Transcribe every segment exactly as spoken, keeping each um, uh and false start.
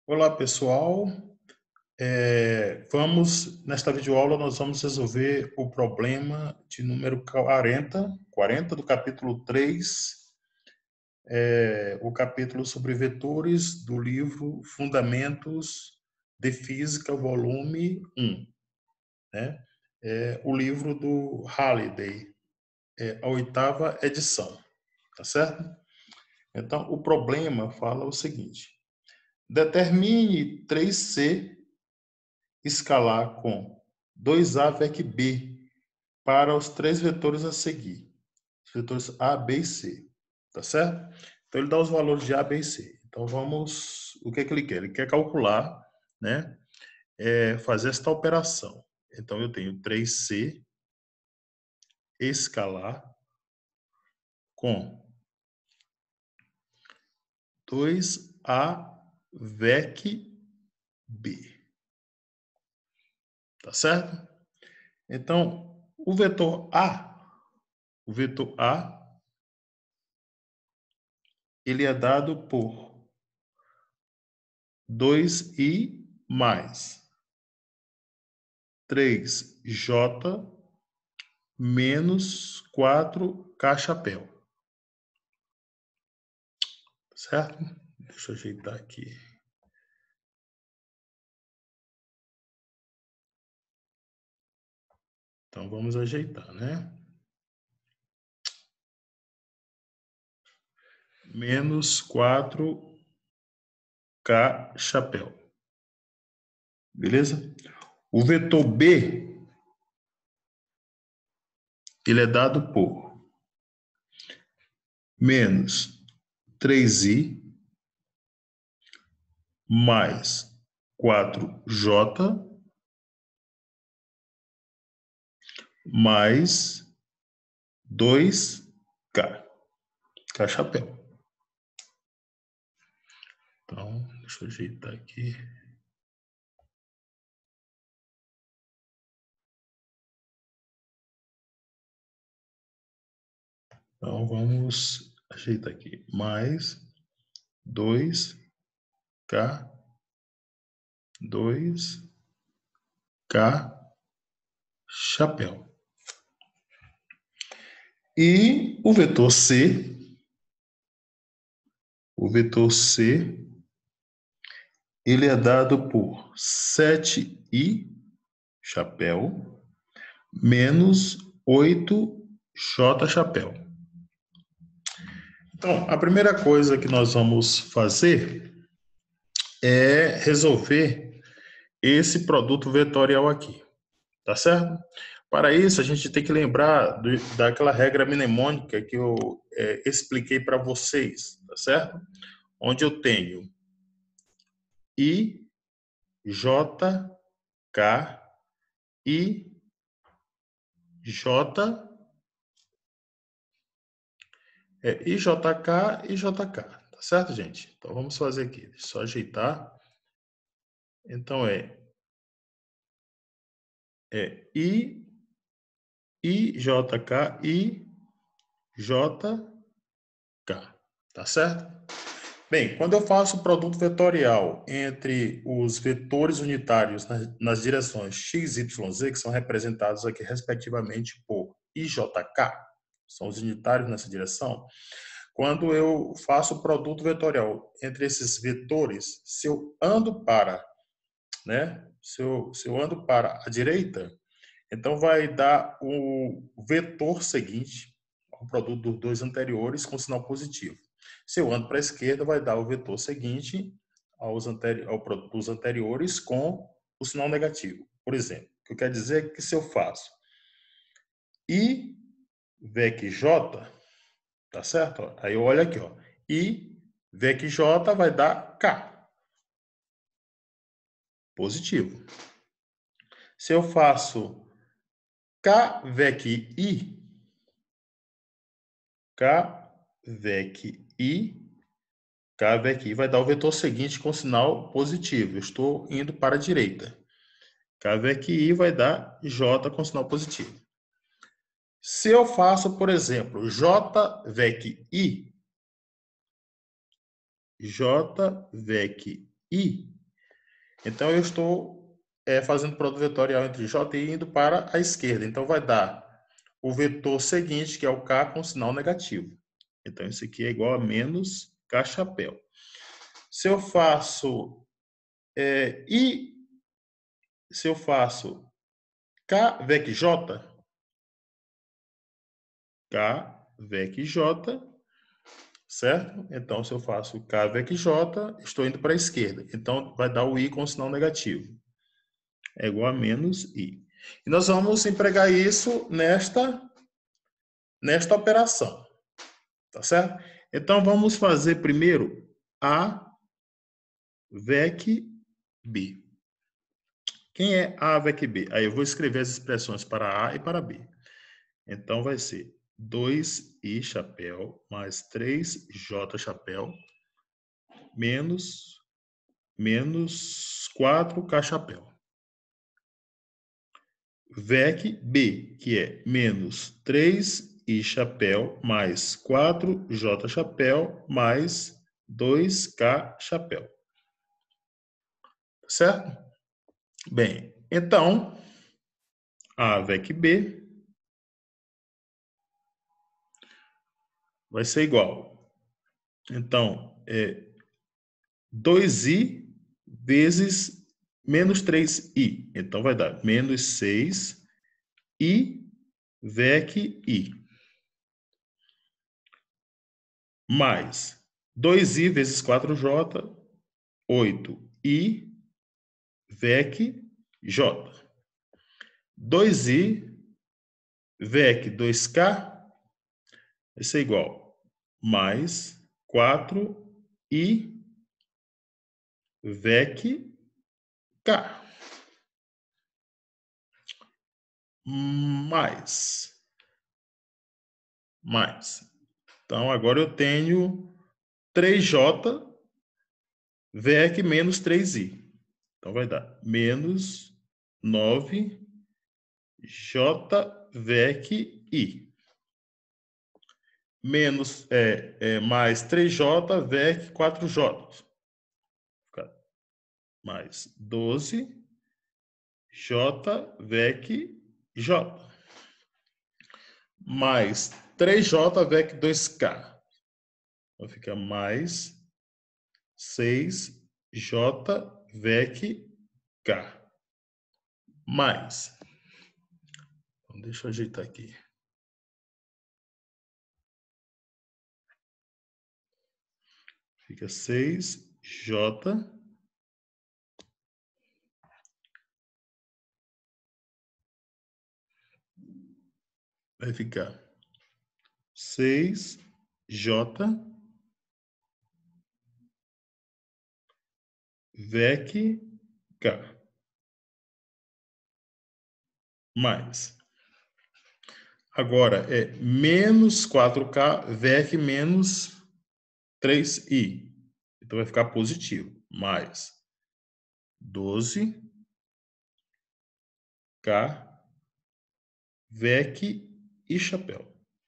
Olá, pessoal. É, vamos, nesta videoaula, nós vamos resolver o problema de número quarenta, quarenta do capítulo três, é, o capítulo sobre vetores do livro Fundamentos de Física, volume um, né? É, o livro do Halliday, é, a oitava edição, tá certo? Então, o problema fala o seguinte: determine três C escalar com dois A vec B para os três vetores a seguir. Os vetores A, B e C. Tá certo? Então, ele dá os valores de A, B e C. Então, vamos... O que é que ele quer? Ele quer calcular, né? É, fazer esta operação. Então, eu tenho três C escalar com dois A vec B. Tá certo? Então, o vetor A, o vetor A, ele é dado por dois i mais três j menos quatro k chapéu. Certo? Deixa eu ajeitar aqui. Então, vamos ajeitar, né? Menos quatro k chapéu. Beleza? O vetor B, ele é dado por menos três i mais quatro j mais dois k. K chapéu. Então, deixa eu ajeitar aqui. Então, vamos ajeitar aqui. Mais dois k, dois k chapéu. E o vetor C, o vetor C, ele é dado por sete i chapéu menos oito j chapéu. Então, a primeira coisa que nós vamos fazer é resolver esse produto vetorial aqui, tá certo? Para isso, a gente tem que lembrar do, daquela regra mnemônica que eu é, expliquei para vocês, tá certo? Onde eu tenho I, J, K, I, J, é, I J K e J K, tá certo, gente? Então, vamos fazer aqui, deixa eu só ajeitar. Então, é, é I, I, J, K, I, J, K, tá certo? Bem, quando eu faço o produto vetorial entre os vetores unitários nas, nas direções x, y, z, que são representados aqui respectivamente por I J K, são os unitários nessa direção, quando eu faço o produto vetorial entre esses vetores, se eu ando para, né, se eu, se eu ando para a direita, então vai dar o vetor seguinte, o produto dos dois anteriores com sinal positivo. Se eu ando para a esquerda, vai dar o vetor seguinte aos anteri ao produto dos anteriores com o sinal negativo. Por exemplo, o que eu quero dizer é que se eu faço I vec J, tá certo? Aí eu olho aqui, ó. I vec J vai dar K. Positivo. Se eu faço K vec I, K vec I, K vec I vai dar o vetor seguinte com sinal positivo. Eu estou indo para a direita. K vec I vai dar J com sinal positivo. Se eu faço, por exemplo, J vec I, J vec I, Então, eu estou é, fazendo produto vetorial entre J e indo para a esquerda. Então, vai dar o vetor seguinte, que é o K com sinal negativo. Então, isso aqui é igual a menos K chapéu. Se eu faço é, I, se eu faço K vec J, K vec J, certo? Então, se eu faço K vec J, estou indo para a esquerda. Então, vai dar o I com sinal negativo. É igual a menos I. E nós vamos empregar isso nesta, nesta operação. Tá certo? Então, vamos fazer primeiro A vec B. Quem é A vec B? Aí eu vou escrever as expressões para A e para B. Então, vai ser dois i chapéu mais três j chapéu menos, menos quatro k chapéu. Vec B, que é menos três i chapéu mais quatro j chapéu mais dois k chapéu. Certo? Bem, então, A vec B vai ser igual. Então, é dois i vezes menos três i. Então, vai dar menos seis i vec i. Mais dois i vezes quatro j, oito i vec j. dois i vec dois k vai ser igual mais quatro i vec k. Mais. Mais. Então, agora eu tenho três j vec menos três i. Então, vai dar menos nove j vec i. Menos, é, é, mais três j vec quatro j. Mais doze j vec j. Mais três j vec dois k. Então, fica mais seis j vec k. Mais. Então, deixa eu ajeitar aqui. Fica seis j vai ficar seis j vec k. Mais. Agora é menos quatro k vec menos três i. Então vai ficar positivo. Mais doze k vec e chapéu.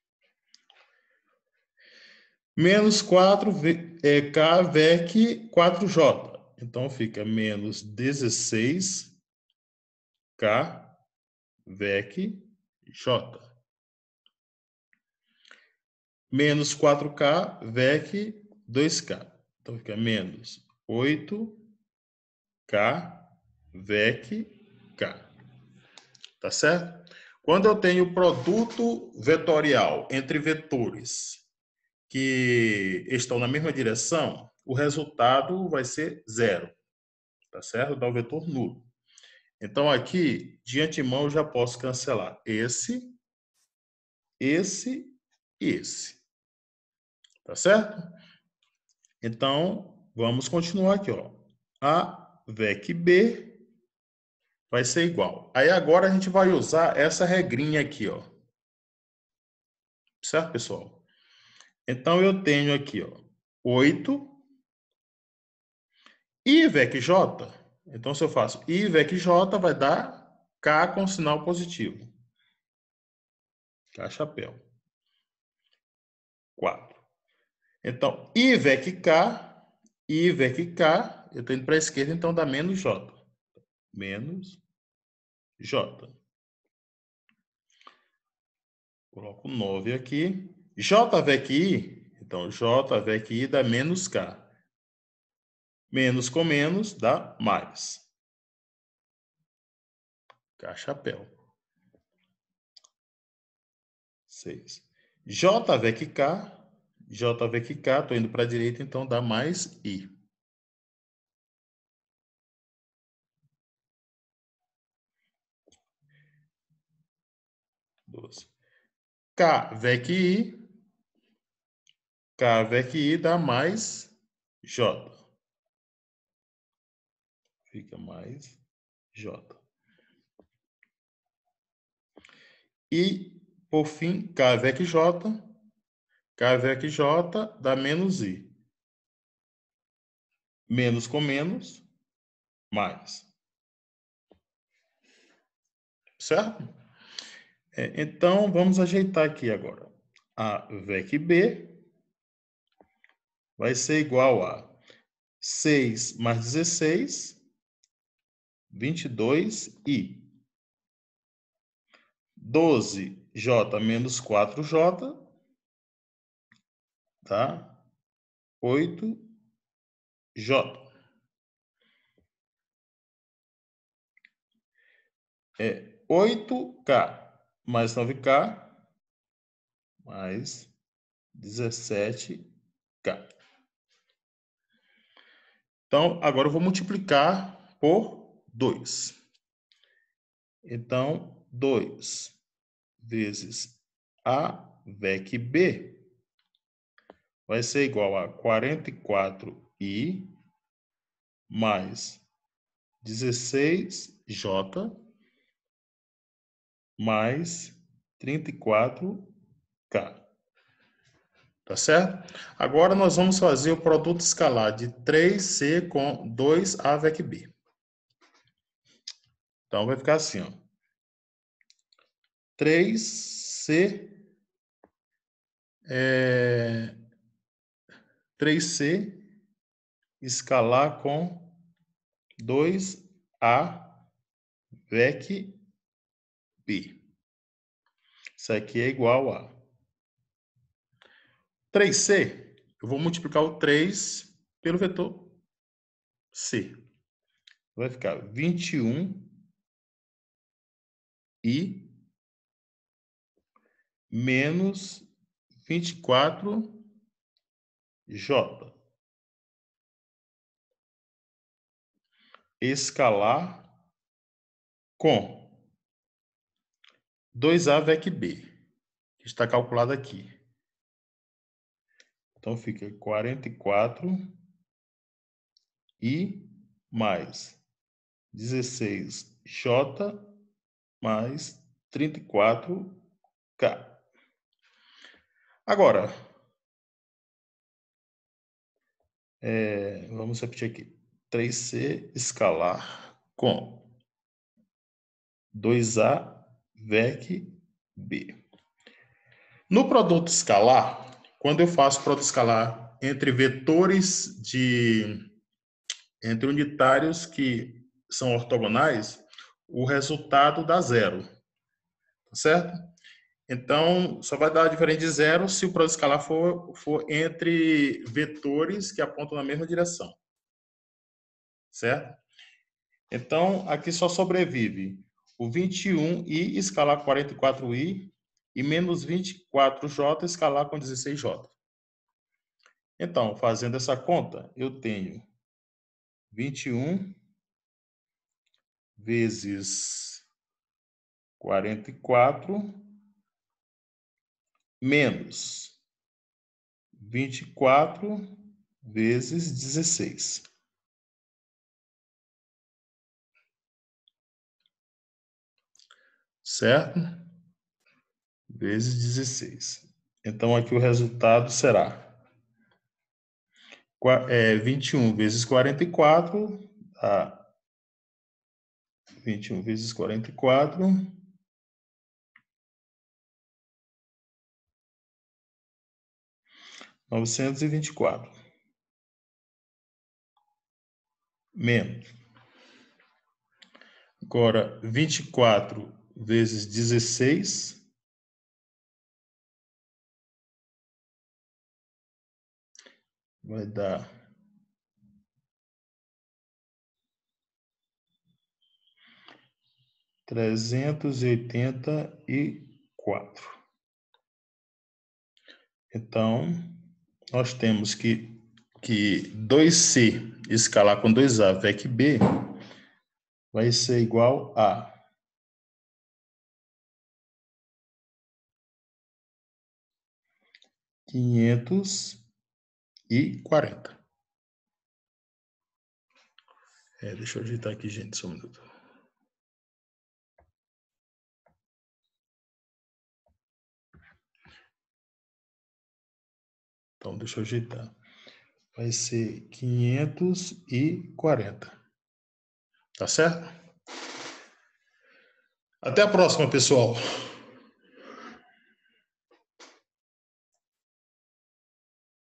Menos quatro é, k vec quatro j. Então fica menos dezesseis k vec j. Menos quatro k vec dois k. Então fica menos oito k vec k. Tá certo? Quando eu tenho produto vetorial entre vetores que estão na mesma direção, o resultado vai ser zero. Tá certo? Dá o vetor nulo. Então, aqui, de antemão, eu já posso cancelar esse, esse e esse. Tá certo? Então, vamos continuar aqui, ó. A vec B vai ser igual. Aí, agora, a gente vai usar essa regrinha aqui, ó. Certo, pessoal? Então, eu tenho aqui, ó, oito I vec J. Então, se eu faço I vec J, vai dar K com sinal positivo. K chapéu. quatro. Então, I vec K, I, V Q, K, eu estou indo para a esquerda, então dá menos J. Menos J. Coloco nove aqui. J, V Q, I, então J, V Q, I dá menos K. Menos com menos dá mais. K, chapéu. seis. J, V Q, K. J, V Q, K, estou indo para a direita, então dá mais I. doze. K, V Q, I. K, V Q, I dá mais J. Fica mais J. E, por fim, K, V Q, J. K, V Q, J dá menos I. Menos com menos, mais. Certo? É, então, vamos ajeitar aqui agora. A V Q B vai ser igual a seis mais dezesseis, vinte e dois I. doze J menos quatro J, tá? oito J. É oito K mais nove K mais dezessete K. Então, agora eu vou multiplicar por dois. Então, dois vezes A V Q B vai ser igual a quarenta e quatro I mais dezesseis J mais trinta e quatro K. Tá certo? Agora nós vamos fazer o produto escalar de três C com dois A V Q B. Então, vai ficar assim, ó. três C é, três C escalar com dois A V Q B. Isso aqui é igual a três C. Eu vou multiplicar o três pelo vetor C. Vai ficar vinte e um I menos vinte e quatro J. Escalar com dois A V Q B, que está calculado aqui. Então, fica quarenta e quatro I mais dezesseis J mais trinta e quatro K. Agora, é, vamos repetir aqui. três C escalar com dois A V Q B. No produto escalar, quando eu faço produto escalar entre vetores de entre unitários que são ortogonais, o resultado dá zero, tá certo? Então, só vai dar diferente de zero se o produto escalar for, for entre vetores que apontam na mesma direção, certo? Então, aqui só sobrevive o vinte e um I escalar com quarenta e quatro I e menos vinte e quatro J escalar com dezesseis J. Então, fazendo essa conta, eu tenho vinte e um vezes quarenta e quatro menos vinte e quatro vezes dezesseis. Certo? Vezes dezesseis. Então, aqui o resultado será é, vinte e um vezes quarenta e quatro, dá vinte e um vezes quarenta e quatro, novecentos e vinte e quatro. menos. Agora, vinte e quatro vezes dezesseis vai dar trezentos e oitenta e quatro. Então, nós temos que, que dois C escalar com dois A vec B vai ser igual a quinhentos e quarenta. É, deixa eu ajeitar aqui, gente, só um minuto. Então, deixa eu ajeitar. Vai ser quinhentos e quarenta. Tá certo? Até a próxima, pessoal.